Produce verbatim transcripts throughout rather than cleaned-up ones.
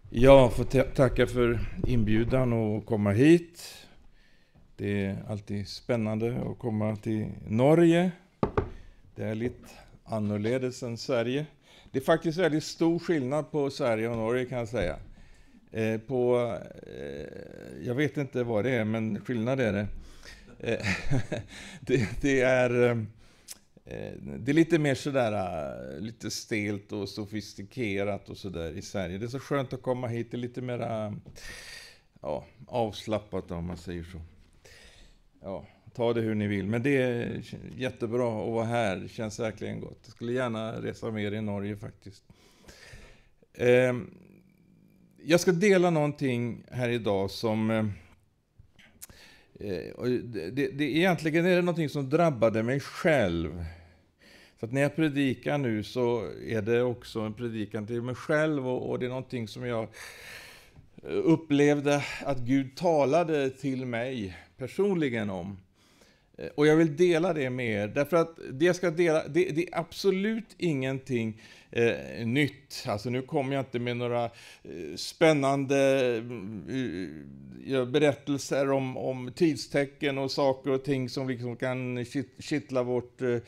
Jag får ta- tacka för inbjudan att komma hit. Det är alltid spännande att komma till Norge. Det är lite annorledes än Sverige. Det är faktiskt väldigt stor skillnad på Sverige och Norge, kan jag säga. Eh, på, eh, jag vet inte vad det är, men skillnad är det. Eh, det, det är... Eh, Det är lite mer sådär, lite stelt och sofistikerat och sådär i Sverige. Det är så skönt att komma hit, det är lite mer ja, avslappnat om man säger så. Ja, ta det hur ni vill, men det är jättebra att vara här, det känns verkligen gott. Jag skulle gärna resa mer i Norge faktiskt. Eh, jag ska dela någonting här idag som... Eh, Det, det, det, egentligen är det någonting som drabbade mig själv. Så att när jag predikar nu så är det också en predikan till mig själv. Och, och det är någonting som jag upplevde att Gud talade till mig personligen om. Och jag vill dela det med er. Därför att det jag ska dela, det, det är absolut ingenting eh, nytt. Alltså nu kommer jag inte med några eh, spännande eh, berättelser om, om tidstecken och saker och ting som liksom kan kittla vårt eh,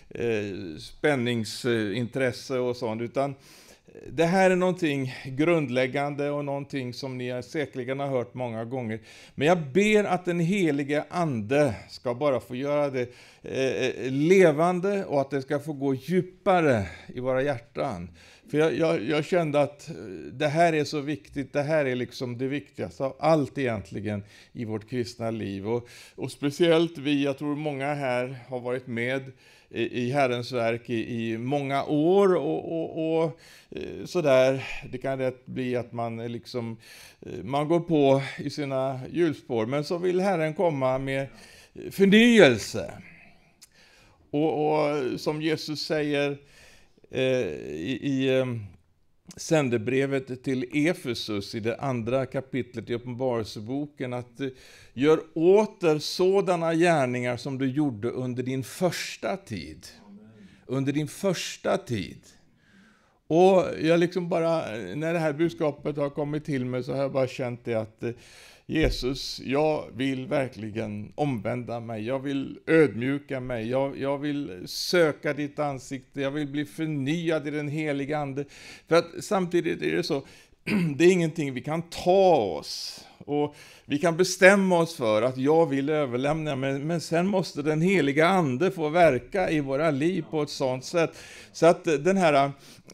spänningsintresse och sånt. Utan det här är någonting grundläggande och någonting som ni säkerligen har hört många gånger. Men jag ber att den helige ande ska bara få göra det eh, levande och att det ska få gå djupare i våra hjärtan. För jag, jag, jag kände att det här är så viktigt, det här är liksom det viktigaste av allt egentligen i vårt kristna liv. Och, och speciellt vi, jag tror många här har varit med i Herrens verk i, i många år och, och, och sådär. Det kan rätt bli att man liksom man går på i sina hjulspår, men så vill Herren komma med förnyelse. Och, och som Jesus säger eh, i, i sändebrevet till Efesus i det andra kapitlet i Uppenbarelseboken, att gör åter sådana gärningar som du gjorde under din första tid. Under din första tid. Och jag liksom bara, när det här budskapet har kommit till mig, så har jag bara känt det att Jesus, jag vill verkligen omvända mig. Jag vill ödmjuka mig. Jag, jag vill söka ditt ansikte. Jag vill bli förnyad i den heliga ande. För att samtidigt är det så, det är ingenting vi kan ta oss. Och vi kan bestämma oss för att jag vill överlämna, men, men sen måste den heliga ande få verka i våra liv på ett sådant sätt. Så att den här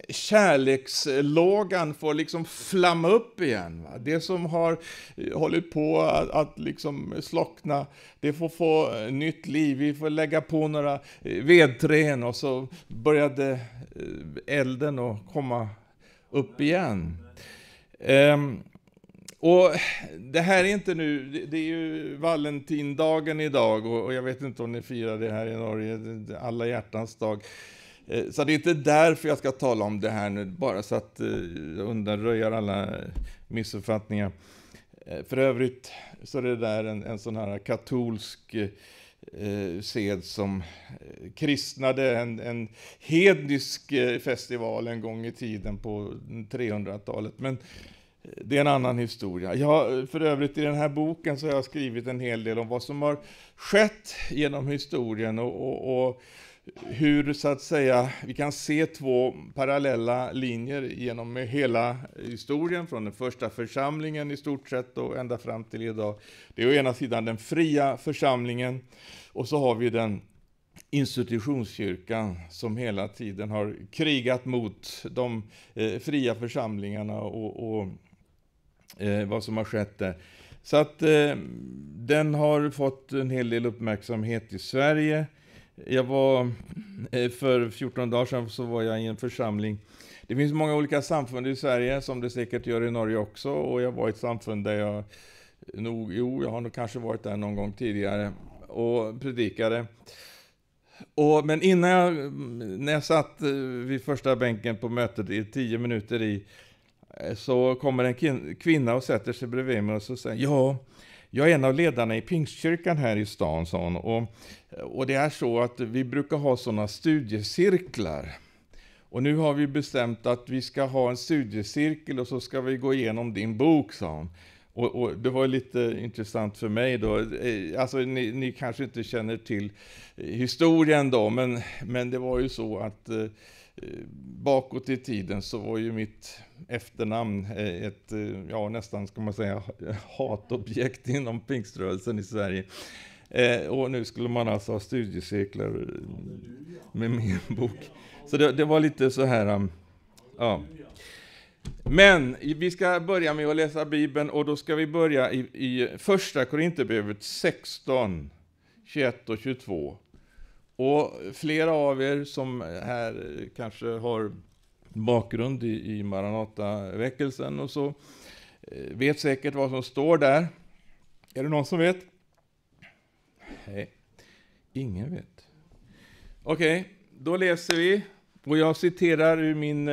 kärlekslågan får liksom flamma upp igen. Va? Det som har hållit på att, att liksom slockna, det får få nytt liv. Vi får lägga på några vedträn och så började elden att komma upp igen. Um, Och det här är inte nu, det är ju Valentindagen idag, och jag vet inte om ni firar det här i Norge, alla hjärtans dag. Så det är inte därför jag ska tala om det här nu, bara så att undanröja alla missuppfattningar. För övrigt så är det där en, en sån här katolsk eh, sed som kristnade en, en hednisk festival en gång i tiden på trehundratalet, men det är en annan historia. Jag, för övrigt i den här boken så har jag skrivit en hel del om vad som har skett genom historien och, och, och hur, så att säga, vi kan se två parallella linjer genom hela historien, från den första församlingen i stort sett och ända fram till idag. Det är å ena sidan den fria församlingen, och så har vi den institutionskyrkan som hela tiden har krigat mot de eh, fria församlingarna och, och eh, vad som har skett där. Så att eh, den har fått en hel del uppmärksamhet i Sverige. Jag var eh, för fjorton dagar sedan så var jag i en församling. Det finns många olika samfund i Sverige, som det säkert gör i Norge också, och jag var i ett samfund där jag nog, jo, jag har nog kanske varit där någon gång tidigare och predikade. Och, men innan jag, när jag satt vid första bänken på mötet i tio minuter i, så kommer en kvinna och sätter sig bredvid mig och så säger, ja, jag är en av ledarna i Pingstkyrkan här i stan, sa hon. Och, och det är så att vi brukar ha sådana studiecirklar. Och nu har vi bestämt att vi ska ha en studiecirkel och så ska vi gå igenom din bok, sa hon. Och, och det var lite intressant för mig då. Alltså ni, ni kanske inte känner till historien då, men, men det var ju så att eh, bakåt i tiden så var ju mitt efternamn ett, ja nästan ska man säga, hatobjekt inom pingströrelsen i Sverige. Eh, och nu skulle man alltså ha studiecirklar med min bok. Så det, det var lite så här, um, ja. Men vi ska börja med att läsa Bibeln, och då ska vi börja i, i första Korinthierbrevet sexton, tjugoett och tjugotvå. Och flera av er som här kanske har bakgrund i, i Maranata-väckelsen och så vet säkert vad som står där. Är det någon som vet? Nej, ingen vet. Okej, okay, då läser vi. Och jag citerar ur min,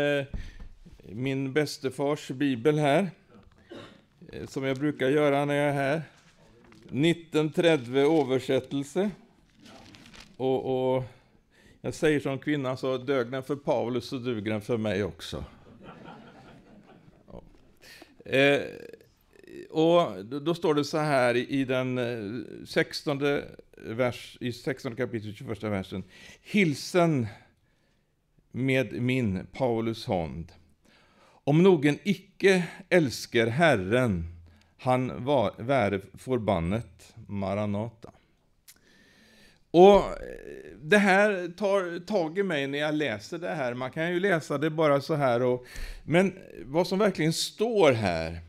min bästefars bibel här, som jag brukar göra när jag är här. nittonhundratrettio översättelse. Och, och jag säger som kvinna, så dög den för Paulus så duger den för mig också. Ja. Eh, och då står det så här i, i den sextonde vers, i sextonde kapitel tjugoförsta versen. Hilsen med min Paulus hand. Om någon icke älskar Herren, han var vare förbannet. Maranata. Och det här tar tag i mig när jag läser det här. Man kan ju läsa det bara så här. Och, men vad som verkligen står här,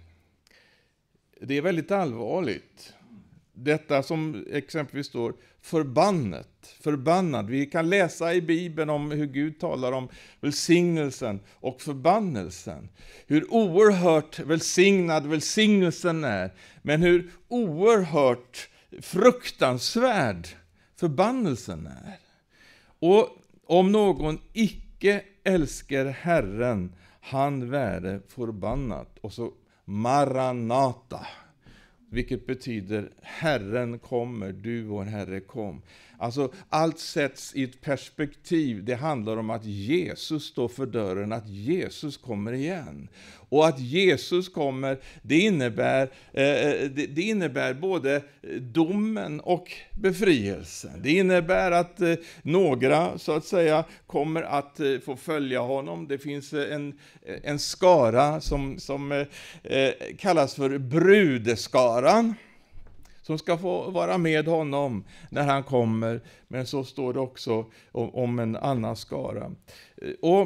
det är väldigt allvarligt. Detta som exempelvis står förbannet, förbannad. Vi kan läsa i Bibeln om hur Gud talar om välsignelsen och förbannelsen. Hur oerhört välsignad välsignelsen är, men hur oerhört fruktansvärd förbannelsen är. Och om någon icke älskar Herren, han vare förbannat. Och så Maranata, vilket betyder Herren kommer, du vår Herre kom. Alltså allt sätts i ett perspektiv. Det handlar om att Jesus står för dörren, att Jesus kommer igen. Och att Jesus kommer, det innebär, eh, det, det innebär både domen och befrielsen. Det innebär att eh, några så att säga kommer att eh, få följa honom. Det finns en, en skara som, som eh, kallas för brudeskaran, som ska få vara med honom när han kommer. Men så står det också om, om en annan skara. Och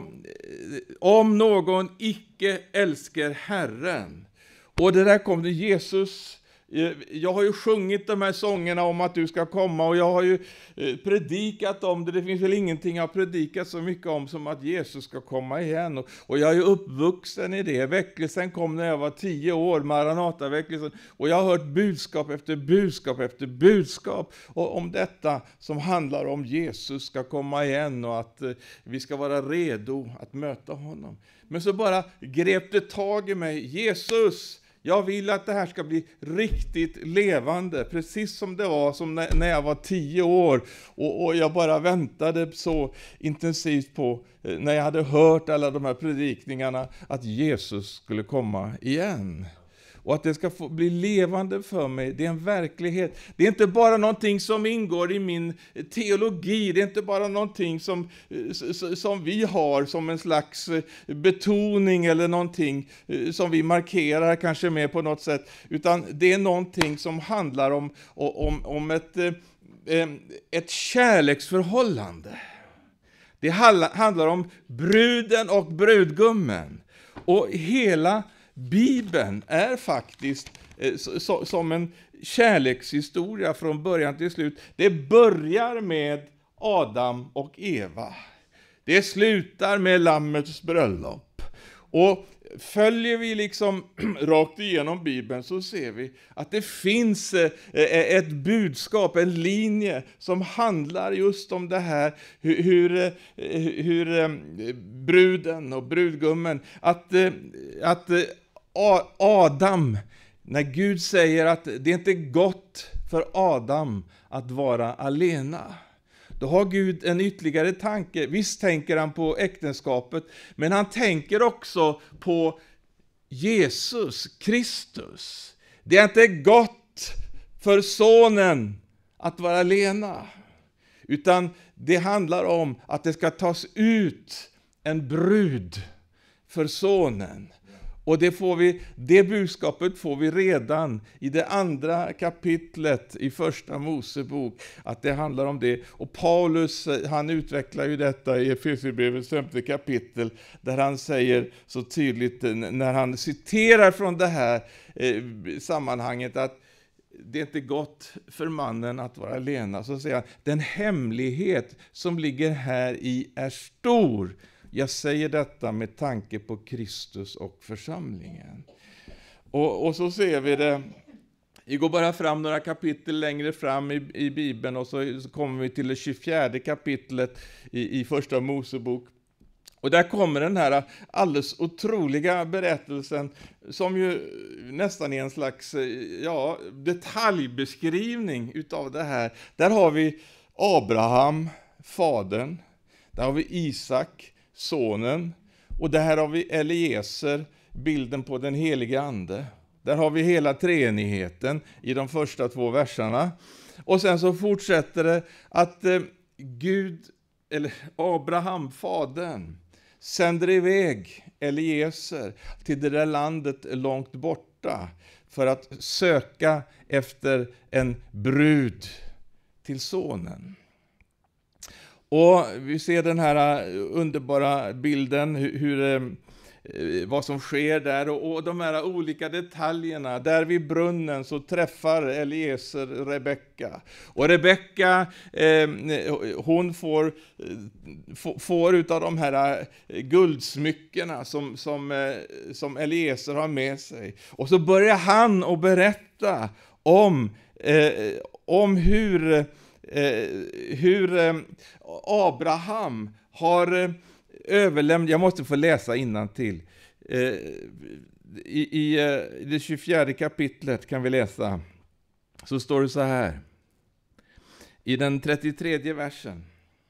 om någon icke älskar Herren. Och det där kom det Jesus. Jag har ju sjungit de här sångerna om att du ska komma, och jag har ju predikat om det. Det finns väl ingenting jag har predikat så mycket om som att Jesus ska komma igen. Och, och jag är ju uppvuxen i det. Väckelsen kom när jag var tio år, Maranata-väckelsen. Och jag har hört budskap efter budskap efter budskap och om detta som handlar om Jesus ska komma igen och att eh, vi ska vara redo att möta honom. Men så bara grep det tag i mig. Jesus, jag vill att det här ska bli riktigt levande, precis som det var som när jag var tio år. Och, och jag bara väntade så intensivt på, när jag hade hört alla de här predikningarna, att Jesus skulle komma igen. Och att det ska få bli levande för mig, det är en verklighet. Det är inte bara någonting som ingår i min teologi, det är inte bara någonting som, som vi har som en slags betoning eller någonting som vi markerar kanske med på något sätt. Utan det är någonting som handlar om, om, om ett, ett kärleksförhållande. Det handlar om bruden och brudgummen. Och hela Bibeln är faktiskt eh, so, som en kärlekshistoria från början till slut. Det börjar med Adam och Eva. Det slutar med lammets bröllop. Och följer vi liksom rakt igenom Bibeln så ser vi att det finns eh, ett budskap, en linje som handlar just om det här, hur, hur, hur eh, bruden och brudgummen, att, eh, att eh, Adam, när Gud säger att det inte är gott för Adam att vara alena, då har Gud en ytterligare tanke. Visst tänker han på äktenskapet, men han tänker också på Jesus Kristus. Det är inte gott för sonen att vara alena, utan det handlar om att det ska tas ut en brud för sonen. Och det, får vi, det budskapet får vi redan i det andra kapitlet i första Mosebok, att det handlar om det. Och Paulus, han utvecklar ju detta i Efesierbrevets femte kapitel, där han säger så tydligt, när han citerar från det här eh, sammanhanget, att det är inte gott för mannen att vara alena. Så säger han, den hemlighet som ligger här i är stor. Jag säger detta med tanke på Kristus och församlingen. Och, och så ser vi det. Vi går bara fram några kapitel längre fram i, i Bibeln, och så, så kommer vi till det tjugofjärde kapitlet i, i första Mosebok. Och där kommer den här alldeles otroliga berättelsen, som ju nästan är en slags ja, detaljbeskrivning utav det här. Där har vi Abraham, fadern. Där har vi Isak, sonen. Och där har vi Eliezer, bilden på den heliga ande. Där har vi hela treenigheten i de första två verserna. Och sen så fortsätter det att eh, Gud, eller Abraham, fadern, sänder iväg Eliezer till det där landet långt borta för att söka efter en brud till sonen. Och vi ser den här underbara bilden, hur, hur, vad som sker där, och, och de här olika detaljerna. Där vid brunnen så träffar Eliezer Rebecka. Och Rebecka, eh, hon får, får utav de här guldsmyckena som, som, eh, som Eliezer har med sig. Och så börjar han att berätta om, eh, om hur... Eh, hur eh, Abraham har eh, överlämnat, jag måste få läsa innantill. Eh, i, i, eh, I det tjugofjärde kapitlet kan vi läsa, så står det så här. I den trettiotredje versen.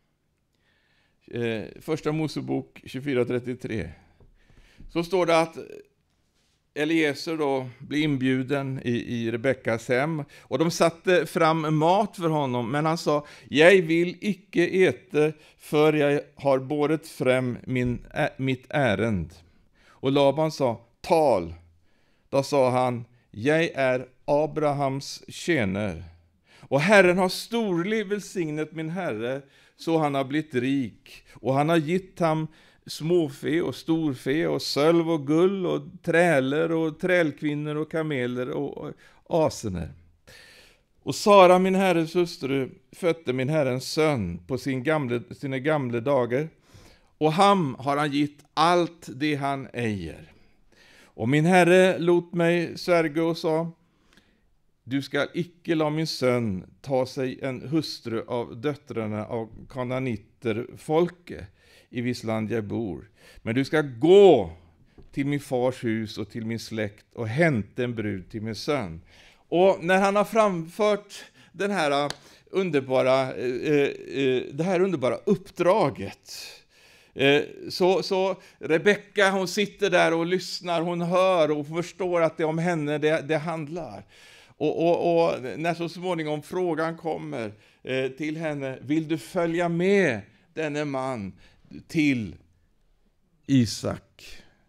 Eh, första Mosebok tjugofyra trettiotre. Så står det att Eliezer då blir inbjuden i, i Rebeckas hem, och de satte fram mat för honom, men han sa, jag vill icke äta för jag har båret fram min, ä, mitt ärend. Och Laban sa, tal. Då sa han, jag är Abrahams tjänare, och Herren har storlig välsignet min herre, så han har blivit rik, och han har gitt ham småfe och storfe och sölv och gull och träler och trälkvinnor och kameler och asener. Och Sara, min herres hustru, födde min herrens son på sin gamle, sina gamla dagar, och ham har han gitt allt det han äger. Och min herre låt mig svärga och sa, du ska icke la min son ta sig en hustru av döttrarna av kananiter folke i viss land jag bor, men du ska gå till min fars hus och till min släkt och hämta en brud till min son. Och när han har framfört den här underbara, eh, eh, det här underbara uppdraget, eh, så, så Rebecka, hon sitter där och lyssnar, hon hör och förstår att det är om henne det, det handlar. Och, och, och när så småningom frågan kommer eh, till henne, vill du följa med denne man till Isak?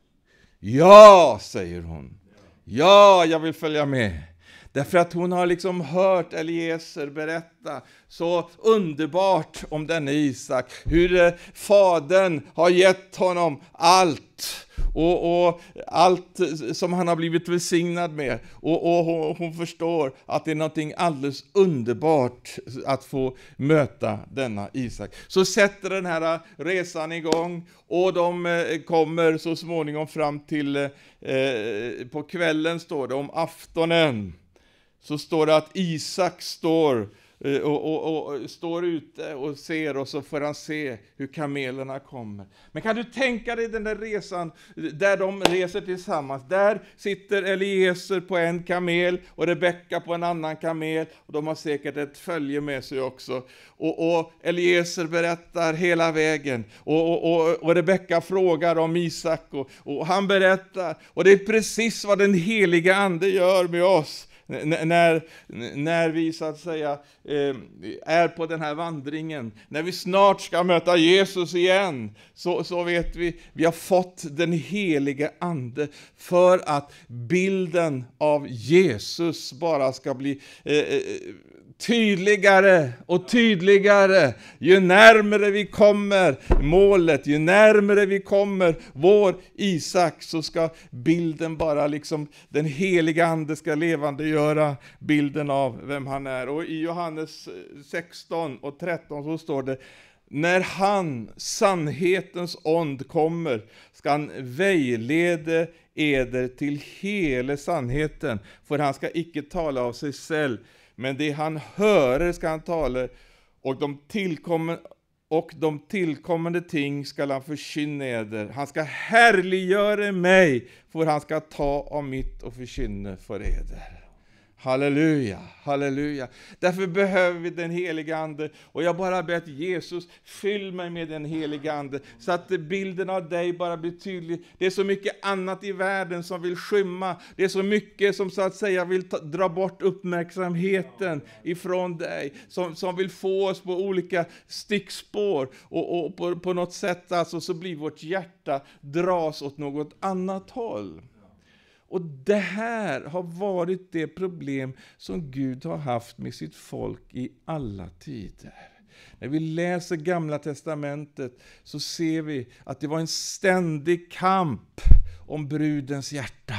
Ja, säger hon. Ja, jag vill följa med. Därför att hon har liksom hört Eliezer berätta så underbart om denne Isak. Hur eh, fadern har gett honom allt. Och, och allt som han har blivit välsignad med. Och, och hon, hon förstår att det är någonting alldeles underbart att få möta denna Isak. Så sätter den här resan igång. Och de eh, kommer så småningom fram till eh, på kvällen, står det om aftonen. Så står det att Isak står och, och, och står ute och ser, och så får han se hur kamelerna kommer. Men kan du tänka dig den där resan där de reser tillsammans? Där sitter Eliezer på en kamel och Rebecka på en annan kamel, och de har säkert ett följe med sig också. Och, och Eliezer berättar hela vägen, och, och, och, och Rebecka frågar om Isak, och, och han berättar, och det är precis vad den heliga ande gör med oss. N- när, när vi så att säga eh, är på den här vandringen, när vi snart ska möta Jesus igen, så, så vet vi, vi har fått den heliga ande för att bilden av Jesus bara ska bli eh, tydligare och tydligare. Ju närmare vi kommer målet, ju närmare vi kommer vår Isak, så ska bilden bara liksom, den heliga ande ska levande göra bilden av vem han är. Och i Johannes sexton och tretton så står det: när han, sannhetens ond, kommer, ska han väglede eder till hela sannheten, för han ska icke tala av sig själv, men det han hör ska han tala, och de tillkommer och de tillkommande ting ska han förkynna eder. Han ska härliggöra mig, för han ska ta av mitt och förkynna för eder. Halleluja, halleluja. Därför behöver vi den heliga ande. Och jag bara ber att Jesus, fyll mig med den heliga ande, så att bilden av dig bara blir tydlig. Det är så mycket annat i världen som vill skymma. Det är så mycket som så att säga vill ta, dra bort uppmärksamheten ifrån dig. Som, som vill få oss på olika stickspår. Och, och på, på något sätt alltså, så blir vårt hjärta dras åt något annat håll. Och det här har varit det problem som Gud har haft med sitt folk i alla tider. När vi läser Gamla testamentet så ser vi att det var en ständig kamp om brudens hjärta.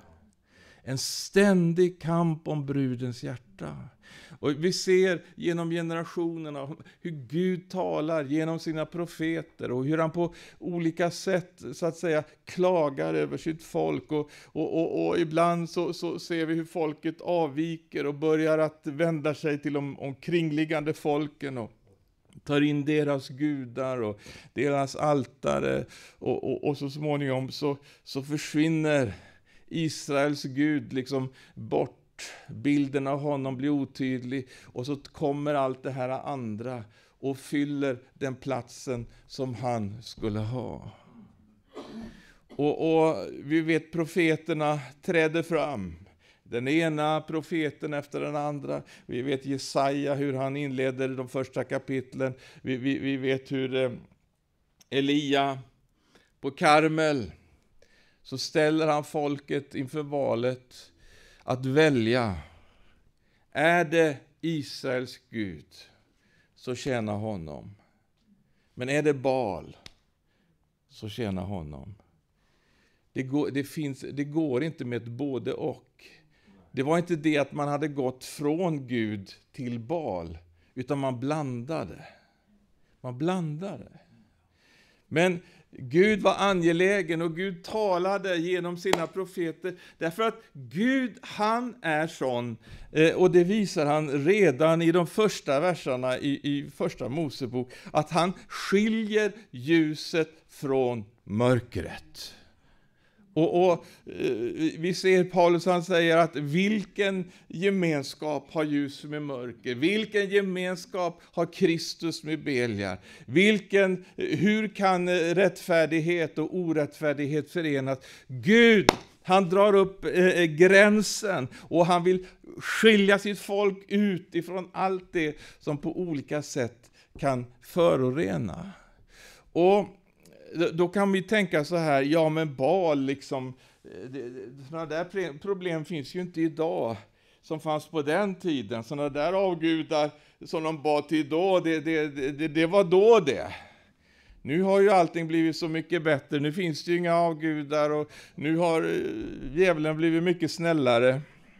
En ständig kamp om brudens hjärta. Och vi ser genom generationerna hur Gud talar genom sina profeter, och hur han på olika sätt så att säga klagar över sitt folk. Och, och, och, och ibland så, så ser vi hur folket avviker och börjar att vända sig till de omkringliggande folken och tar in deras gudar och deras altare. Och, och, och så småningom så, så försvinner Israels Gud liksom bort. Bilden av honom blir otydlig, och så kommer allt det här andra och fyller den platsen som han skulle ha. Och, och vi vet, profeterna träder fram. Den ena profeten efter den andra. Vi vet Jesaja, hur han inleder de första kapitlen. Vi, vi, vi vet hur eh, Elia på Karmel, så ställer han folket inför valet att välja. Är det Israels Gud, så tjäna honom. Men är det Baal, så tjäna honom. Det går, det finns, det går inte med ett både och. Det var inte det att man hade gått från Gud till Baal, utan man blandade. Man blandade. Men Gud var angelägen, och Gud talade genom sina profeter. Därför att Gud, han är sån. Och det visar han redan i de första verserna i, i första Mosebok. Att han skiljer ljuset från mörkret. Och, och vi ser Paulus, han säger att vilken gemenskap har ljus med mörker? Vilken gemenskap har Kristus med Beliar? Vilken, hur kan rättfärdighet och orättfärdighet förenas? Gud, han drar upp eh, gränsen, och han vill skilja sitt folk ut ifrån allt det som på olika sätt kan förorena. Och då kan vi tänka så här, ja men Baal liksom, sådana där problem finns ju inte idag som fanns på den tiden. Sådana där avgudar som de bad till då, det, det, det, det var då det. Nu har ju allting blivit så mycket bättre, nu finns det ju inga avgudar, och nu har djävulen blivit mycket snällare.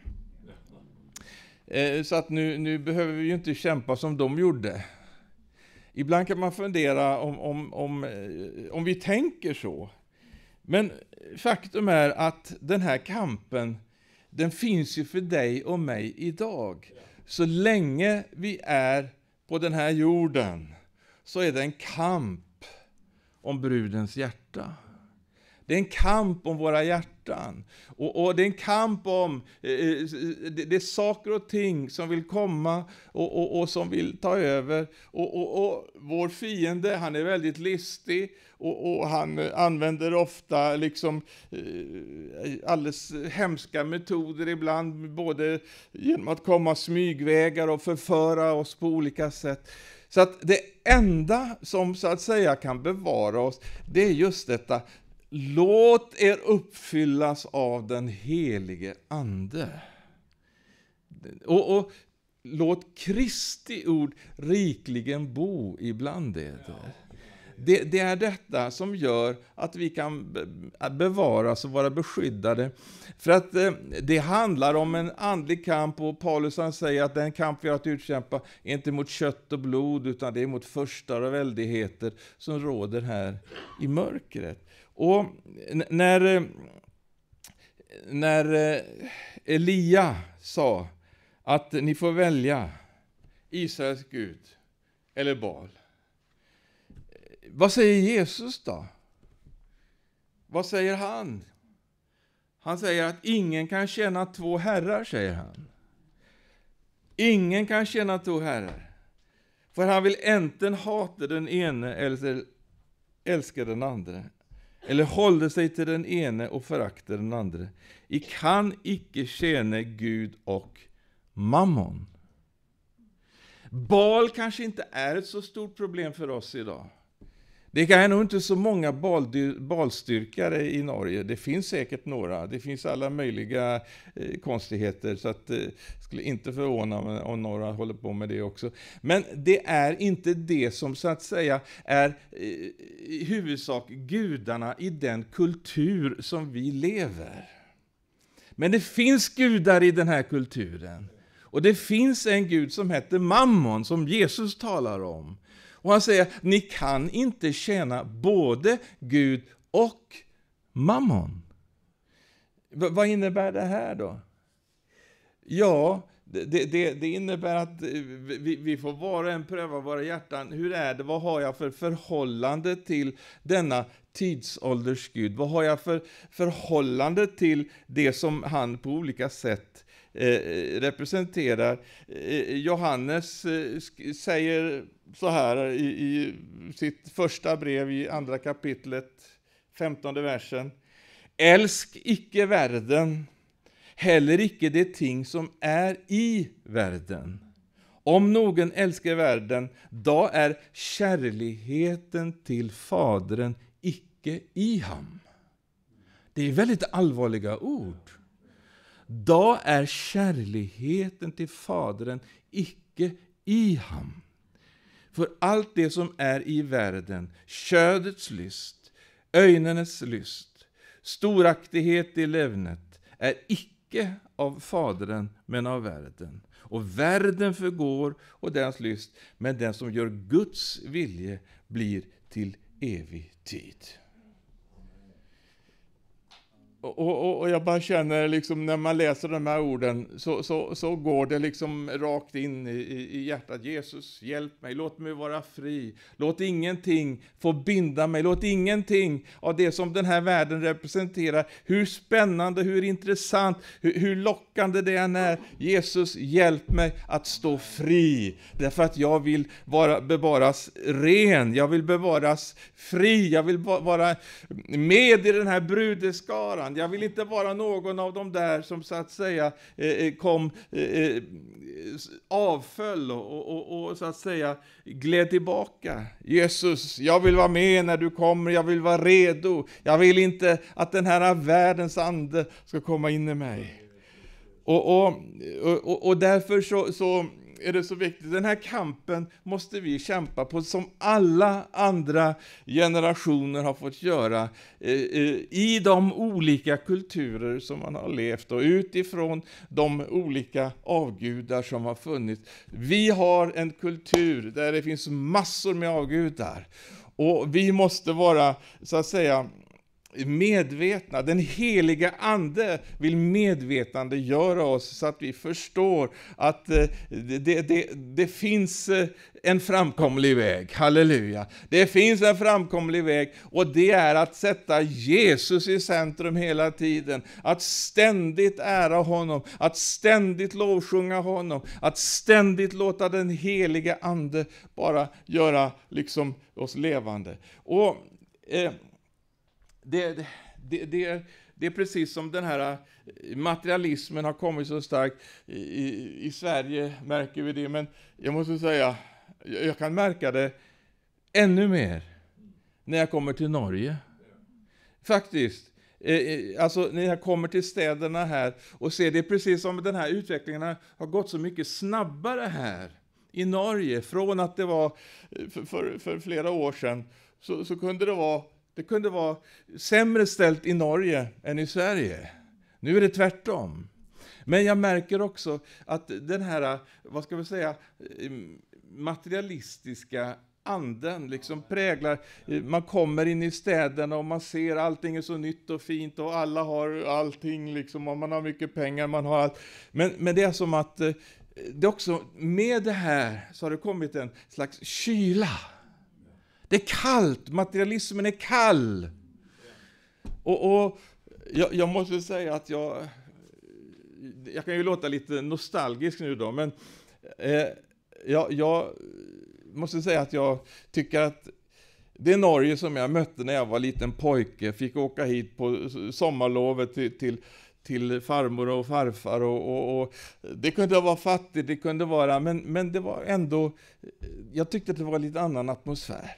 Så att nu, nu behöver vi ju inte kämpa som de gjorde. Ibland kan man fundera om, om, om, om vi tänker så. Men faktum är att den här kampen, den finns ju för dig och mig idag. så länge vi är på den här jorden så är det en kamp om brudens hjärta. Det är en kamp om våra hjärtan. Och, och det är en kamp om eh, det, det är saker och ting som vill komma och, och, och som vill ta över. Och, och, och vår fiende, han är väldigt listig. Och, och han använder ofta liksom eh, alldeles hemska metoder ibland. Både genom att komma smygvägar och förföra oss på olika sätt. Så att det enda som så att säga kan bevara oss, det är just detta. Låt er uppfyllas av den helige ande. Och, och låt Kristi ord rikligen bo ibland er. Det, det är detta som gör att vi kan bevaras och vara beskyddade. För att eh, det handlar om en andlig kamp, och Paulus han säger att den kamp vi har att utkämpa är inte mot kött och blod, utan det är mot förstar och väldigheter som råder här i mörkret. Och när, när Elia sa att ni får välja Israels Gud eller Baal, vad säger Jesus då? Vad säger han? Han säger att ingen kan tjäna två herrar, säger han. Ingen kan tjäna två herrar. För han vill enten hata den ene eller älska den andra. Eller hålla sig till den ene och förakta den andra. I kan icke tjäna Gud och mammon. Baal kanske inte är ett så stort problem för oss idag. Det är nog inte så många balstyrkare i Norge. Det finns säkert några. Det finns alla möjliga eh, konstigheter. Så att eh, skulle inte förvåna mig om några håller på med det också. Men det är inte det som så att säga är eh, i huvudsak gudarna i den kultur som vi lever. Men det finns gudar i den här kulturen. Och det finns en gud som heter Mammon, som Jesus talar om. Och han säger, ni kan inte tjäna både Gud och mammon. V- vad innebär det här då? Ja, det, det, det innebär att vi, vi får var och en pröva våra hjärtan. Hur är det? Vad har jag för förhållande till denna tidsålders Gud? Vad har jag för förhållande till det som han på olika sätt eh, representerar? Eh, Johannes eh, säger så här i, i sitt första brev i andra kapitlet, femtonde versen. Älsk icke världen, heller icke det ting som är i världen. Om någon älskar världen, då är kärligheten till Fadern icke i ham. Det är väldigt allvarliga ord. Då är kärligheten till Fadern icke i ham. För allt det som är i världen, ködets lyst, ögonenes lyst, storaktighet i levnet, är icke av Fadern men av världen. Och världen förgår och dess lyst, men den som gör Guds vilje blir till evig tid. Och, och, och jag bara känner liksom när man läser de här orden så, så, så går det liksom rakt in i, i hjärtat. Jesus, hjälp mig, låt mig vara fri. Låt ingenting få binda mig. Låt ingenting av det som den här världen representerar, hur spännande, hur intressant, hur, hur lockande det än är. Jesus, hjälp mig att stå fri. Därför att jag vill vara, bevaras ren. Jag vill bevaras fri. Jag vill vara med i den här brudeskaran. Jag vill inte vara någon av dem där som så att säga eh, kom eh, avföll och, och, och så att säga gled tillbaka. Jesus, jag vill vara med när du kommer. Jag vill vara redo. Jag vill inte att den här världens ande ska komma in i mig. Och, och, och, och därför så, så är det så viktigt. Den här kampen måste vi kämpa på som alla andra generationer har fått göra eh, i de olika kulturer som man har levt och utifrån de olika avgudar som har funnits. Vi har en kultur där det finns massor med avgudar och vi måste vara så att säga medvetna. Den heliga ande vill medvetande göra oss så att vi förstår att det, det, det, det finns en framkomlig väg. Halleluja. Det finns en framkomlig väg, och det är att sätta Jesus i centrum hela tiden. Att ständigt ära honom, att ständigt lovsjunga honom, att ständigt låta den heliga ande bara göra liksom oss levande. Och eh, Det, det, det, är, det är precis som den här materialismen har kommit så starkt. I, i, i Sverige märker vi det, men jag måste säga, jag, jag kan märka det ännu mer när jag kommer till Norge. Faktiskt. Eh, alltså när jag kommer till städerna här och ser, det är precis som den här utvecklingen har gått så mycket snabbare här i Norge. Från att det var för, för, för flera år sedan så, så kunde det vara Det kunde vara sämre ställt i Norge än i Sverige. Nu är det tvärtom. Men jag märker också att den här, vad ska vi säga, materialistiska anden liksom präglar. Man kommer in i städerna och man ser allting är så nytt och fint och alla har allting liksom, och man har mycket pengar, man har allt. Men, men det är som att det också, med det här så har det kommit en slags kyla. Det är kallt, materialismen är kall. Och, och jag, jag måste säga att jag, jag kan ju låta lite nostalgisk nu då, men eh, jag, jag måste säga att jag tycker att det Norge som jag mötte när jag var liten pojke, fick åka hit på sommarlovet till, till, till farmor och farfar, och, och, och det kunde vara fattigt, det kunde vara, men, men det var ändå, jag tyckte att det var lite annan atmosfär.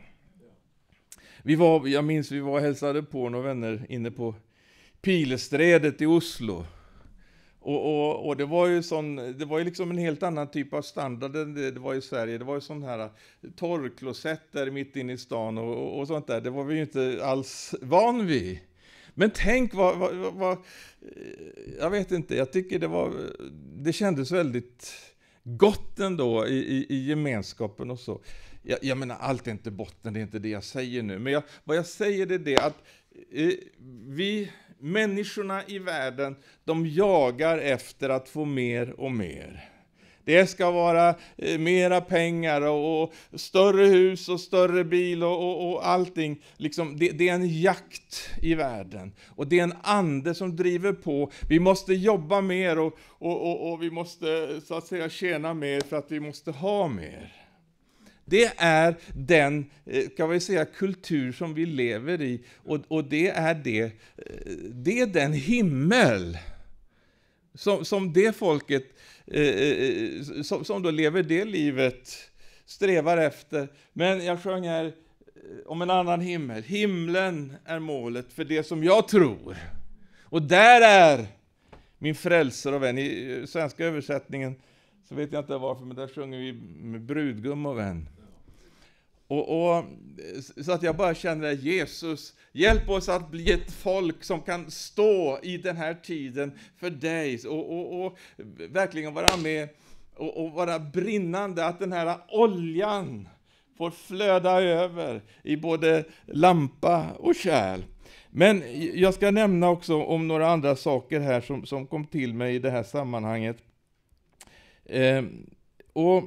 Vi var, jag minns vi var och hälsade på några vänner inne på Pilesträdet i Oslo. Och, och, och det var ju sån, det var ju liksom en helt annan typ av standard än det, det var i Sverige. Det var ju sån här torrklosett där mitt inne i stan och, och, och sånt där. Det var vi ju inte alls van vid. Men tänk vad, vad, vad, jag vet inte, jag tycker det var, det kändes väldigt gott ändå i, i, i gemenskapen och så. Jag, jag menar, allt är inte botten, det är inte det jag säger nu. Men jag, vad jag säger är det att eh, vi, människorna i världen, de jagar efter att få mer och mer. Det ska vara eh, mera pengar och, och större hus och större bil och, och, och allting. Liksom, det, det är en jakt i världen. Och det är en ande som driver på. Vi måste jobba mer och, och, och, och vi måste så att säga tjäna mer för att vi måste ha mer. Det är den, kan vi säga, kultur som vi lever i, och, och det är det, det är den himmel som, som det folket eh, som, som då lever det livet strävar efter. Men jag sjöng här om en annan himmel. Himlen är målet för det som jag tror. Och där är min frälsare och vän. I svenska översättningen så vet jag inte varför, men där sjunger vi med brudgum och vän. Och, och, så att jag bara känner att Jesus, hjälp oss att bli ett folk som kan stå i den här tiden för dig. Och, och, och verkligen vara med och, och vara brinnande. Att den här oljan får flöda över i både lampa och kärl. Men jag ska nämna också om några andra saker här som, som kom till mig i det här sammanhanget. Eh, och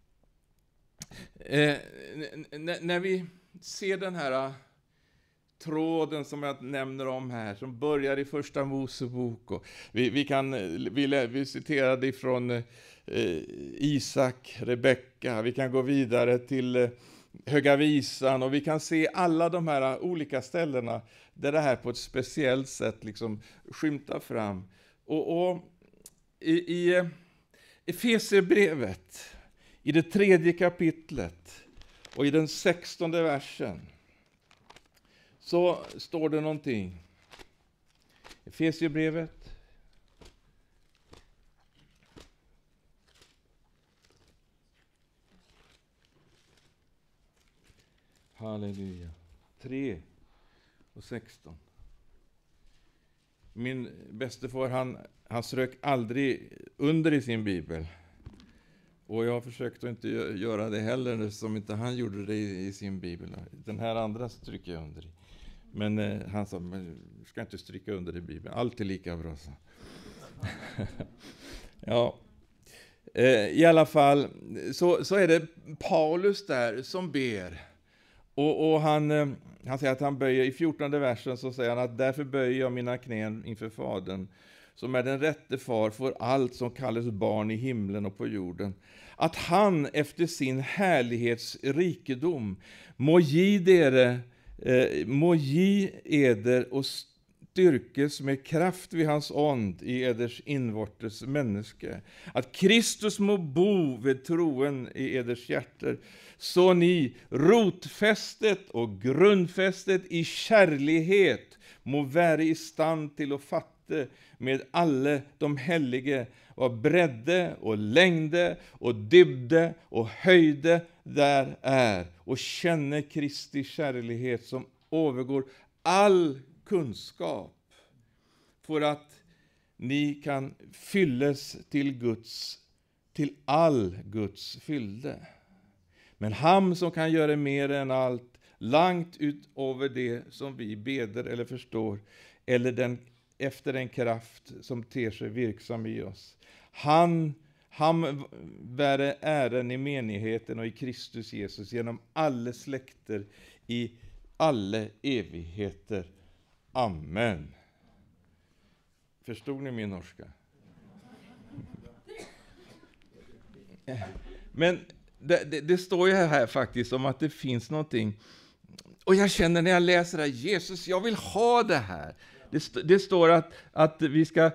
eh, n- när vi ser den här tråden som jag nämner om här, som börjar i första Mosebok, och vi, vi kan vi, vi citerade ifrån eh, Isak, Rebecka, vi kan gå vidare till eh, Höga visan, och vi kan se alla de här olika ställena där det här på ett speciellt sätt liksom skymtar fram. Och, och i, i Efesierbrevet, i det tredje kapitlet och i den sextonde versen, så står det någonting. Efesierbrevet. Halleluja. tre och sexton. Min bästefar, han, han strök aldrig under i sin bibel. Och jag har försökt att inte göra det heller, som inte han gjorde det i, i sin bibel. Den här andra stryker jag under i. Men eh, han sa, men ska inte stryka under det i Bibeln. Allt är lika bra. Så. Ja. Eh, I alla fall så, så är det Paulus där som ber. Och, och han, eh, han säger att han böjer, i fjortonde versen så säger han att därför böjer jag mina knän inför Fadern, som är den rätte far för allt som kallas barn i himlen och på jorden. Att han efter sin härlighets rikedom må ge dere, eh, må ge eder och styrkes med kraft vid hans ond i eders invortes människa. Att Kristus må bo vid troen i eders hjärter, så ni rotfästet och grundfästet i kärlighet må vara i stand till att fatta med alla de hellige vad bredde och längde och dybde och höjde där är, och känner Kristi kärlighet som övergår all kunskap, för att ni kan fyllas till Guds, till all Guds fylde. Men han som kan göra mer än allt, långt utöver det som vi beder eller förstår, eller den, efter den kraft som ter sig virksam i oss. Han, han vare ären i menigheten och i Kristus Jesus genom alla släkter i alla evigheter. Amen. Förstod ni min norska? Men det, det, det står ju här faktiskt om att det finns någonting. Och jag känner när jag läser det här, Jesus, jag vill ha det här. Det, st- det står att, att vi ska eh,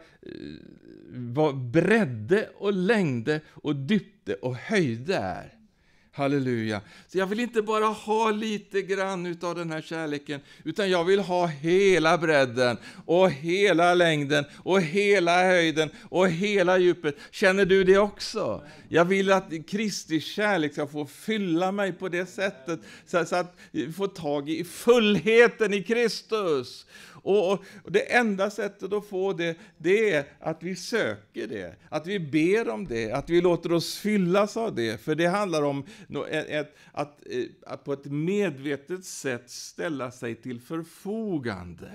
vara bredde och längde och dybde och höjde är. Halleluja. Så jag vill inte bara ha lite grann utav den här kärleken, utan jag vill ha hela bredden och hela längden och hela höjden och hela djupet. Känner du det också? Jag vill att Kristi kärlek ska få fylla mig på det sättet, så, så att få tag i fullheten i Kristus. Och, och det enda sättet att få det, det är att vi söker det, att vi ber om det, att vi låter oss fyllas av det. För det handlar om ett, ett, att, att på ett medvetet sätt ställa sig till förfogande.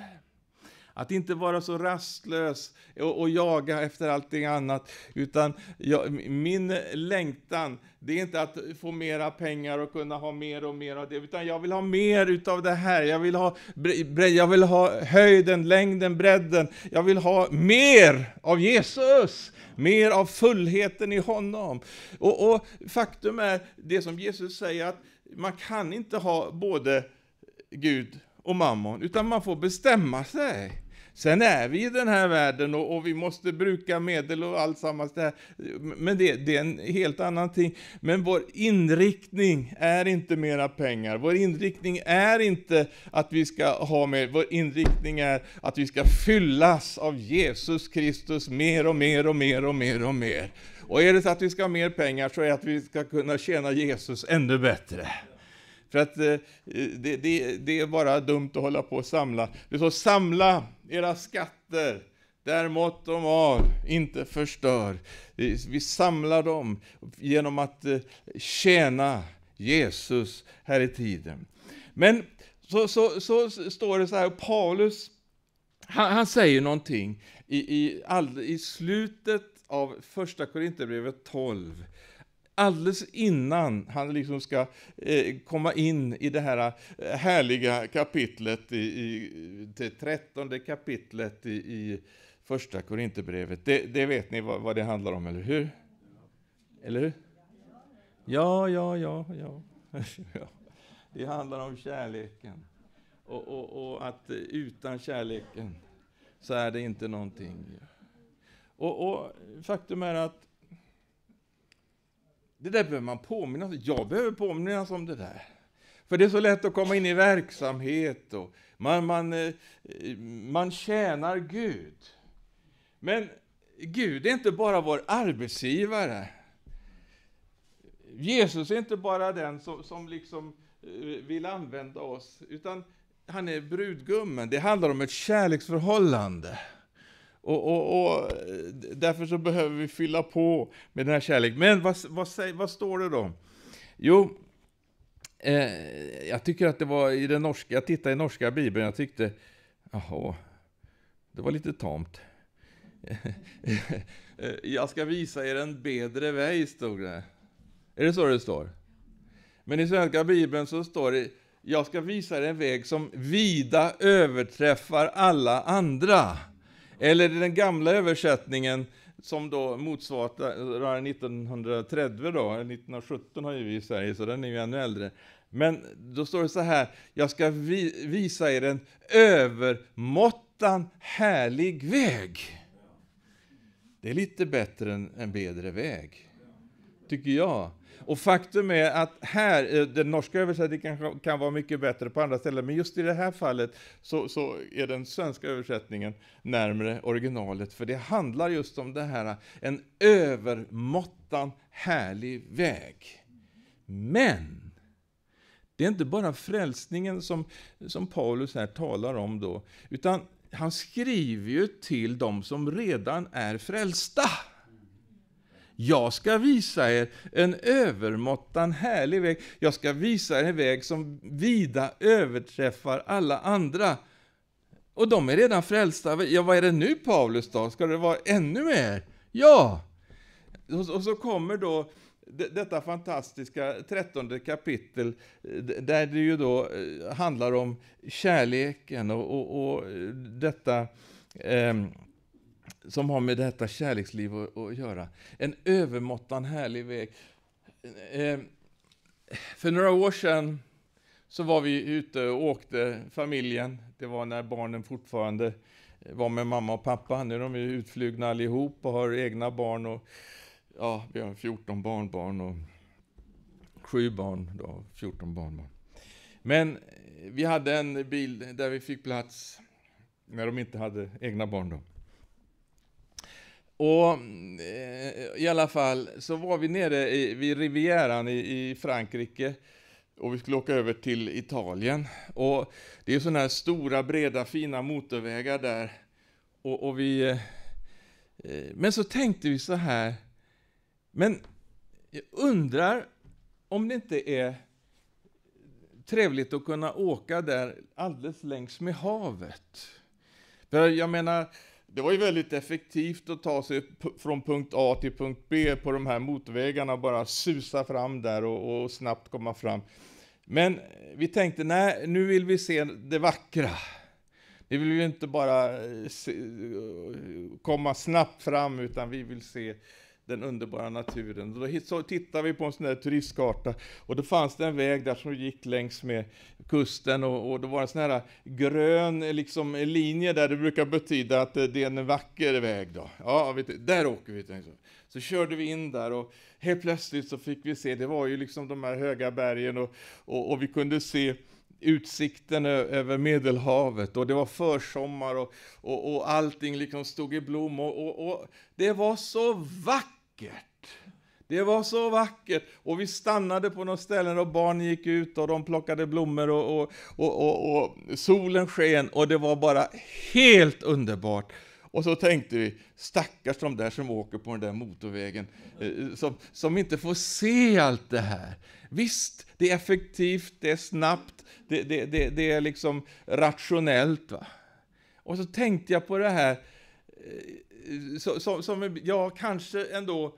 Att inte vara så rastlös och, och jaga efter allting annat, utan jag, min längtan, det är inte att få mera pengar och kunna ha mer och mer av det, utan jag vill ha mer utav det här. Jag vill ha, jag vill ha höjden, längden, bredden. Jag vill ha mer av Jesus, mer av fullheten i honom. Och, och faktum är det som Jesus säger, att man kan inte ha både Gud och mammon, utan man får bestämma sig. Sen är vi i den här världen och, och vi måste bruka medel och allt sammans det här. Men det, det är en helt annan ting. Men vår inriktning är inte mera pengar. Vår inriktning är inte att vi ska ha mer. Vår inriktning är att vi ska fyllas av Jesus Kristus mer och mer och mer och mer och mer. Och är det så att vi ska ha mer pengar, så är det att vi ska kunna tjäna Jesus ännu bättre. För att eh, det, det, det är bara dumt att hålla på och samla. Det står, samla era skatter där mått och mal inte förstör. Vi, vi samlar dem genom att eh, tjäna Jesus här i tiden. Men så, så, så står det så här, Paulus, han, han säger någonting i, i, all, i slutet av första Korinthierbrevet tolv. Alldeles innan han liksom ska eh, komma in i det här härliga kapitlet, i, i det trettonde kapitlet i, i första Korinthierbrevet. Det, det vet ni vad, vad det handlar om, eller hur? Eller hur? Ja, ja, ja, ja. ja. Det handlar om kärleken. Och, och, och att utan kärleken så är det inte någonting. Och, och faktum är att det där behöver man påminna sig. Jag behöver påminnas om det där. För det är så lätt att komma in i verksamhet och man, man, man tjänar Gud. Men Gud är inte bara vår arbetsgivare. Jesus är inte bara den som, som liksom vill använda oss, utan han är brudgummen. Det handlar om ett kärleksförhållande. Och, och, och därför så behöver vi fylla på med den här kärleken. Men vad, vad, vad står det då? Jo, eh, jag tycker att det var i den norska, jag tittade i norska bibeln, jag tyckte, jaha, det var lite tamt. Jag ska visa er en bättre väg, stod det. Är det så det står? Men i svenska bibeln så står det, jag ska visa er en väg som vida överträffar alla andra. Eller i den gamla översättningen som då motsvarar nittonhundratrettio då, nittonhundrasjutton har ju vi i Sverige, så den är ju ännu äldre. Men då står det så här, jag ska vi, visa er en övermåttan härlig väg. Det är lite bättre än en bättre väg, tycker jag. Och faktum är att här, den norska översättningen kan, kan vara mycket bättre på andra ställen, men just i det här fallet så, så är den svenska översättningen närmare originalet, för det handlar just om det här, en övermåttan härlig väg. Men det är inte bara frälsningen som, som Paulus här talar om då, utan han skriver ju till dem som redan är frälsta. Jag ska visa er en övermåttan härlig väg. Jag ska visa er en väg som vida överträffar alla andra. Och de är redan frälsta. Ja, vad är det nu, Paulus då? Ska det vara ännu mer? Ja! Och så kommer då detta fantastiska trettonde kapitel, där det ju då handlar om kärleken och, och, och detta eh, som har med detta kärleksliv att, att göra. En övermåttan härlig väg. Eh, för några år sedan så var vi ute och åkte, familjen. Det var när barnen fortfarande var med mamma och pappa. Nu är de utflugna allihop och har egna barn. Och, ja, vi har fjorton barnbarn och sju barn, då, fjorton barnbarn. Men vi hade en bil där vi fick plats när de inte hade egna barn då. Och eh, i alla fall så var vi nere i, vid Rivieran i, i Frankrike och vi skulle åka över till Italien. Och det är sådana här stora, breda, fina motorvägar där. Och, och vi, eh, men så tänkte vi så här, men jag undrar om det inte är trevligt att kunna åka där alldeles längs med havet. För jag menar, det var ju väldigt effektivt att ta sig från punkt A till punkt B på de här motorvägarna, bara susa fram där och, och snabbt komma fram. Men vi tänkte, nej, nu vill vi se det vackra. Vi vill ju inte bara se, komma snabbt fram, utan vi vill se den underbara naturen. Då så tittade vi på en sån där turistkarta och då fanns det en väg där som gick längs med kusten och, och det var en sån här grön liksom, linje där det brukar betyda att det är en vacker väg då. Ja, vet du, där åker vi. Så. så körde vi in där och helt plötsligt så fick vi se, det var ju liksom de här höga bergen och, och, och vi kunde se utsikten över Medelhavet och det var försommar och, och, och allting liksom stod i blom och, och, och det var så vackert. Det var så vackert och vi stannade på några ställen och barnen gick ut och de plockade blommor och, och, och, och, och solen sken och det var bara helt underbart. Och så tänkte vi, stackars de där som åker på den där motorvägen, som, som inte får se allt det här. Visst, det är effektivt, det är snabbt, det, det, det, det är liksom rationellt. Va? Och så tänkte jag på det här, så, så, som jag kanske ändå,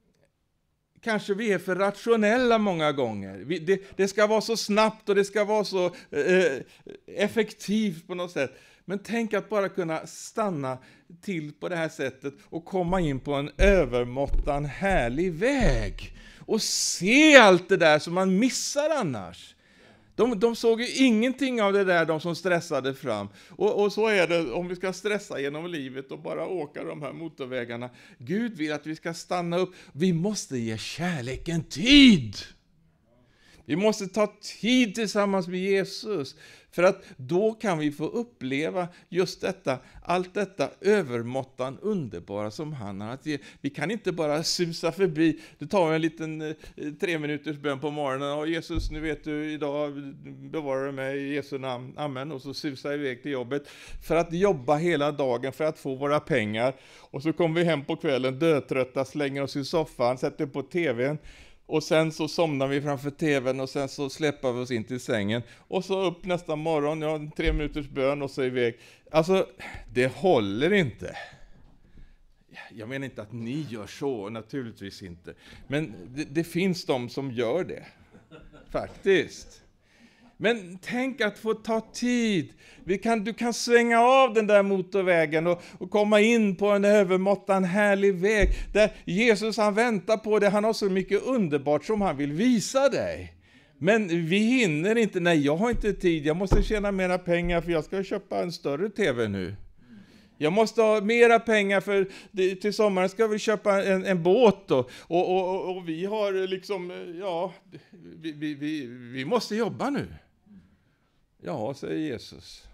kanske vi är för rationella många gånger. Vi, det, det ska vara så snabbt och det ska vara så eh, effektivt på något sätt. Men tänk att bara kunna stanna till på det här sättet och komma in på en övermåttan härlig väg. Och se allt det där som man missar annars. De, de såg ju ingenting av det där, de som stressade fram. Och, och så är det om vi ska stressa genom livet och bara åka de här motorvägarna. Gud vill att vi ska stanna upp. Vi måste ge kärleken tid. Vi måste ta tid tillsammans med Jesus. För att då kan vi få uppleva just detta, allt detta övermåttan underbara som han har att ge. Vi kan inte bara susa förbi. Det tar en liten eh, tre minuters bön på morgonen. Och Jesus, nu vet du, idag bevarar du mig i Jesu namn. Amen. Och så susar iväg till jobbet. För att jobba hela dagen, för att få våra pengar. Och så kommer vi hem på kvällen dötrötta, slänger oss i soffan, sätter på tvn. Och sen så somnar vi framför tvn och sen så släpper vi oss in till sängen. Och så upp nästa morgon, ja, tre minuters bön och så iväg. Alltså, det håller inte. Jag menar inte att ni gör så, naturligtvis inte. Men det, det finns de som gör det. Faktiskt. Men tänk att få ta tid. Vi kan, du kan svänga av den där motorvägen och, och komma in på en övermåttan härlig väg. Där Jesus han väntar på det. Han har så mycket underbart som han vill visa dig. Men vi hinner inte. Nej, jag har inte tid. Jag måste tjäna mera pengar för jag ska köpa en större tv nu. Jag måste ha mera pengar för det, till sommaren ska vi köpa en, en båt och, och, och, och vi har liksom, ja, vi, vi, vi, vi måste jobba nu. Ja, säger Jesus.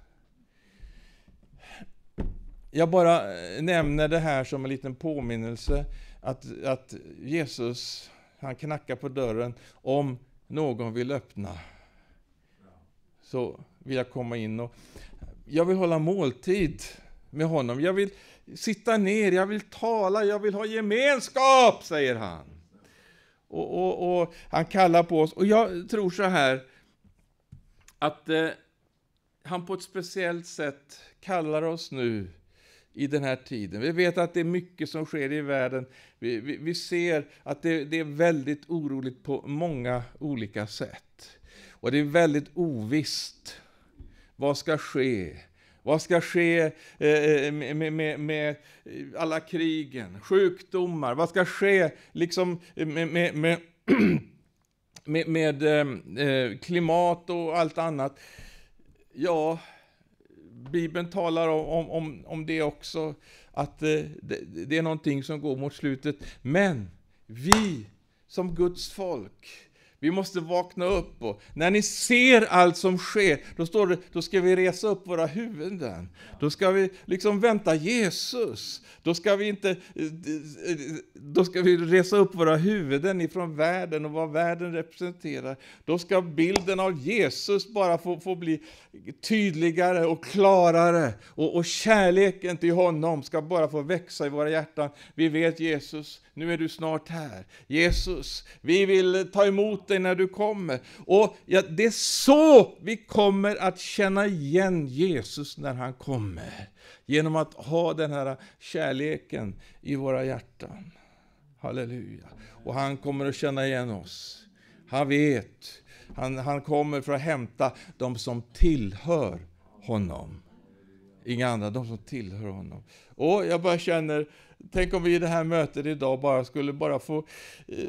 Jag bara nämner det här som en liten påminnelse att, att Jesus, han knackar på dörren om någon vill öppna. Så vill jag komma in och jag vill hålla måltid med honom. Jag vill sitta ner, jag vill tala, jag vill ha gemenskap, säger han. Och, och, och han kallar på oss. Och jag tror så här att eh, han på ett speciellt sätt kallar oss nu i den här tiden. Vi vet att det är mycket som sker i världen. Vi, vi, vi ser att det, det är väldigt oroligt på många olika sätt. Och det är väldigt ovisst. Vad ska ske? Vad ska ske eh, med, med, med alla krigen, sjukdomar? Vad ska ske liksom med, med, med, med, med eh, klimat och allt annat? Ja, Bibeln talar om, om, om det också, att eh, det, det är någonting som går mot slutet. Men vi som Guds folk, vi måste vakna upp och när ni ser allt som sker, då står det, då ska vi resa upp våra huvuden. Då ska vi liksom vänta Jesus. Då ska vi inte, då ska vi resa upp våra huvuden ifrån världen och vad världen representerar. Då ska bilden av Jesus bara få, få bli tydligare och klarare. Och, och kärleken till honom ska bara få växa i våra hjärtan. Vi vet Jesus, nu är du snart här. Jesus, vi vill ta emot dig när du kommer. Och ja, det är så vi kommer att känna igen Jesus när han kommer. Genom att ha den här kärleken i våra hjärtan. Halleluja. Och han kommer att känna igen oss. Han vet. Han, han kommer för att hämta de som tillhör honom. Inga andra, de som tillhör honom. Och jag bara känner, tänk om vi i det här mötet idag bara skulle bara få eh,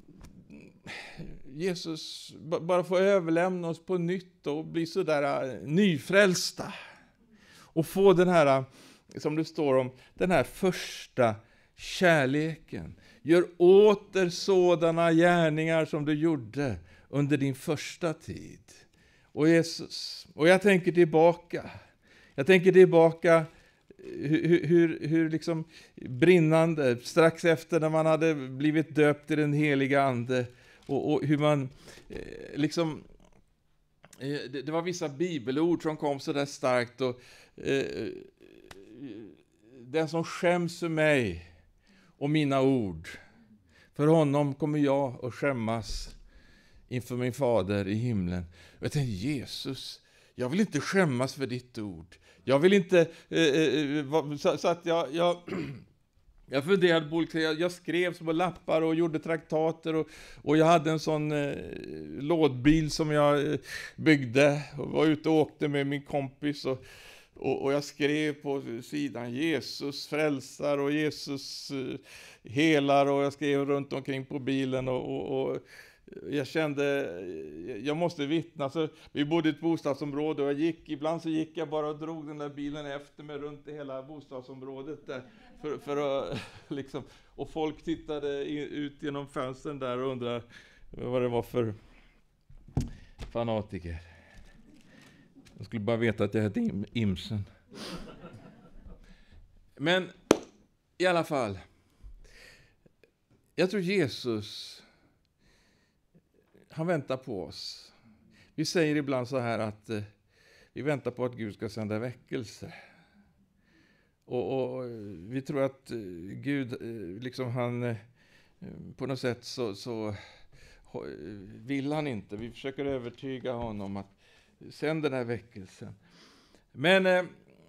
Jesus bara få överlämna oss på nytt och bli så där nyfrälsta. Och få den här, som det står om, den här första kärleken. Gör åter sådana gärningar som du gjorde under din första tid. Och Jesus, och jag tänker tillbaka. Jag tänker tillbaka hur, hur, hur liksom brinnande, strax efter när man hade blivit döpt i den heliga ande. Och, och hur man eh, liksom, eh, det, det var vissa bibelord som kom så där starkt. Och, eh, den som skäms för mig och mina ord, för honom kommer jag att skämmas inför min fader i himlen. Och jag tänkte, Jesus, jag vill inte skämmas för ditt ord. Jag vill inte, eh, eh, så, så att jag... jag Jag funderade på olika, jag, jag skrev små lappar och gjorde traktater och, och jag hade en sån eh, lådbil som jag eh, byggde och var ute och åkte med min kompis och, och, och jag skrev på sidan Jesus frälsar och Jesus eh, helar och jag skrev runt omkring på bilen och, och, och jag kände, jag måste vittna. Så vi bodde i ett bostadsområde och jag gick, ibland så gick jag bara och drog den där bilen efter mig runt i hela bostadsområdet där. För, för att, liksom, och folk tittade ut genom fönstren där och undrade vad det var för fanatiker. Jag skulle bara veta att jag hette Imsen. Men i alla fall, jag tror Jesus, han väntar på oss. Vi säger ibland så här att eh, vi väntar på att Gud ska sända väckelse. Och, och vi tror att eh, Gud, eh, liksom han, eh, på något sätt så, så vill han inte. Vi försöker övertyga honom att sen den här väckelsen. Men eh,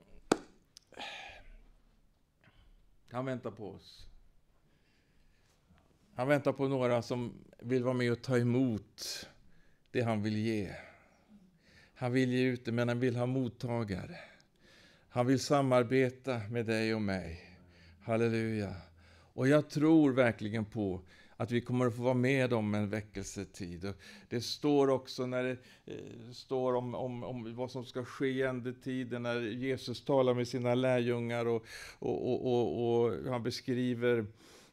han väntar på oss. Han väntar på några som vill vara med och ta emot det han vill ge. Han vill ge ut det, men han vill ha mottagare. Han vill samarbeta med dig och mig. Halleluja. Och jag tror verkligen på att vi kommer att få vara med om en väckelsetid. Och det står också när det eh, står om, om, om vad som ska ske i ändetiden, när Jesus talar med sina lärjungar och, och, och, och, och han beskriver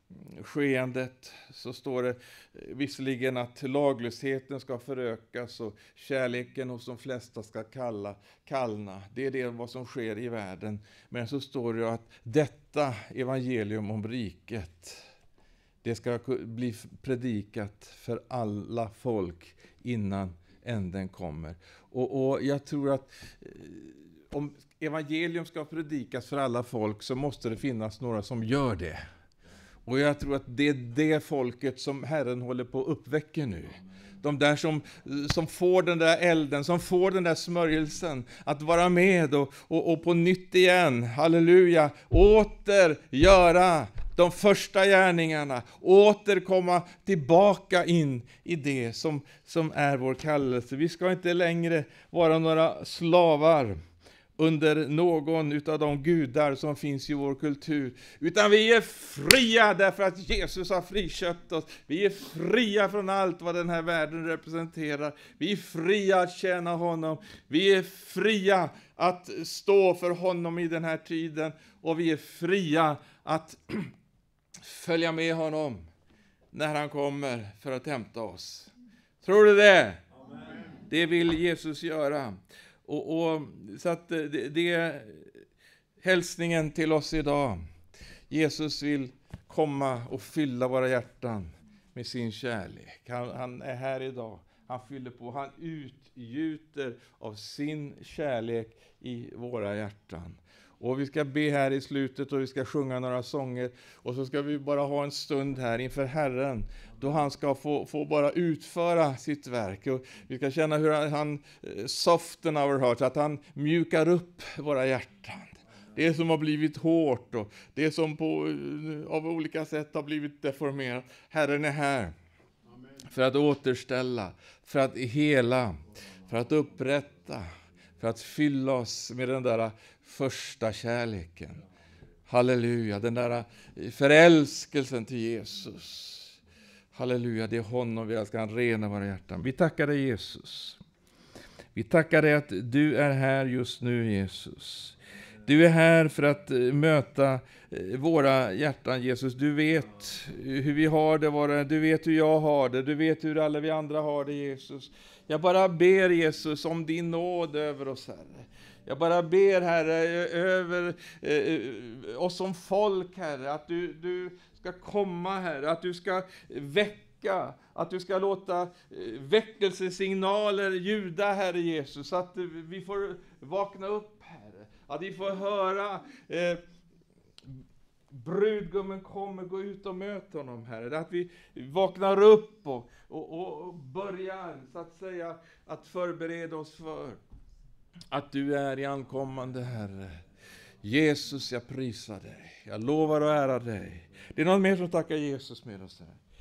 skeendet, så står det visserligen att laglösheten ska förökas och kärleken hos de flesta ska kalla, kallna. Det är det vad som sker i världen. Men så står det att detta evangelium om riket, det ska bli predikat för alla folk innan änden kommer. Och, och jag tror att om evangelium ska predikas för alla folk så måste det finnas några som gör det. Och jag tror att det är det folket som Herren håller på att uppväcka nu. De där som, som får den där elden, som får den där smörjelsen. Att vara med och, och, och på nytt igen, halleluja, åter göra de första gärningarna. Åter komma tillbaka in i det som, som är vår kallelse. Vi ska inte längre vara några slavar under någon utav de gudar som finns i vår kultur. Utan vi är fria därför att Jesus har friköpt oss. Vi är fria från allt vad den här världen representerar. Vi är fria att tjäna honom. Vi är fria att stå för honom i den här tiden. Och vi är fria att följa med honom när han kommer för att hämta oss. Tror du det? Amen. Det vill Jesus göra. Och, och, så att det, det är hälsningen till oss idag. Jesus vill komma och fylla våra hjärtan med sin kärlek. Han, han är här idag. Han fyller på. Han utgjuter av sin kärlek i våra hjärtan. Och vi ska be här i slutet och vi ska sjunga några sånger. Och så ska vi bara ha en stund här inför Herren. Då han ska få, få bara utföra sitt verk. Och vi ska känna hur han, han soften our hearts, att han mjukar upp våra hjärtan. Det som har blivit hårt och det som på, av olika sätt har blivit deformerat. Herren är här för att återställa, för att hela, för att upprätta, för att fylla oss med den där första kärleken. Halleluja, den där förälskelsen till Jesus. Halleluja, det är honom vi ska rena våra hjärtan. Vi tackar dig Jesus. Vi tackar dig att du är här just nu Jesus. Du är här för att möta våra hjärtan Jesus. Du vet hur vi har det, våra, du vet hur jag har det, du vet hur alla vi andra har det Jesus. Jag bara ber Jesus om din nåd över oss Herre. Jag bara ber Herre över eh, oss som folk Herre, att du, du ska komma Herre, att du ska väcka, att du ska låta eh, väckelsesignaler ljuda Herre Jesus, så att eh, vi får vakna upp Herre, att vi får höra eh, brudgummen kommer, gå ut och möta honom Herre, att vi vaknar upp och, och, och börjar så att säga att förbereda oss för att du är i ankommande Herre. Jesus, jag prisar dig. Jag lovar och ärar dig. Det är någon mer som tackar Jesus med oss här.